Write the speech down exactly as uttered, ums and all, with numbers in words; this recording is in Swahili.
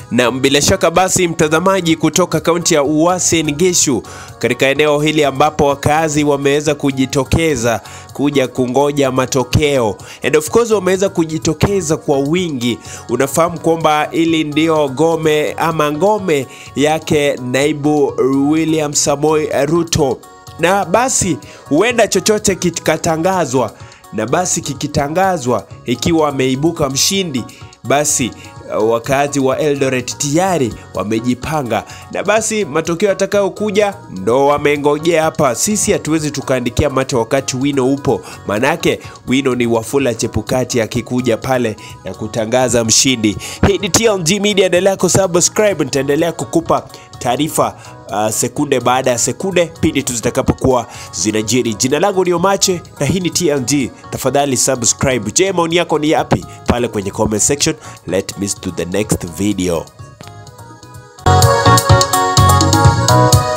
Na bila shaka basi mtazamaji, kutoka kaunti ya Uasin Gishu, katika eneo hili ambapo wakazi wameweza kujitokeza kuja kungoja matokeo, and of course wameweza kujitokeza kwa wingi. Unafahamu kwamba ili ndio gome ama ngome yake naibu William Samoei Ruto, na basi huenda chochote kikatangazwa, na basi kikitangazwa ikiwa ameibuka mshindi, basi wakazi wa Eldoret tayari wamejipanga, na basi matokeo yatakayo kuja ndo wamengojea hapa. Sisi hatuwezi tukaandikia mate wakati wino upo, manake wino ni Wafula Chebukati akikuja pale na kutangaza mshindi. Hii ni T L G Media, endelea kusubscribe, nitaendelea kukupa taarifa uh, sekunde baada ya sekunde pindi tu zitakapokuwa zinajiri. Jina langu ni Omache na hii ni T L G. Tafadhali subscribe. Je, maoni yako ni yapi? Pale kwenye comment section. Let me to the next video.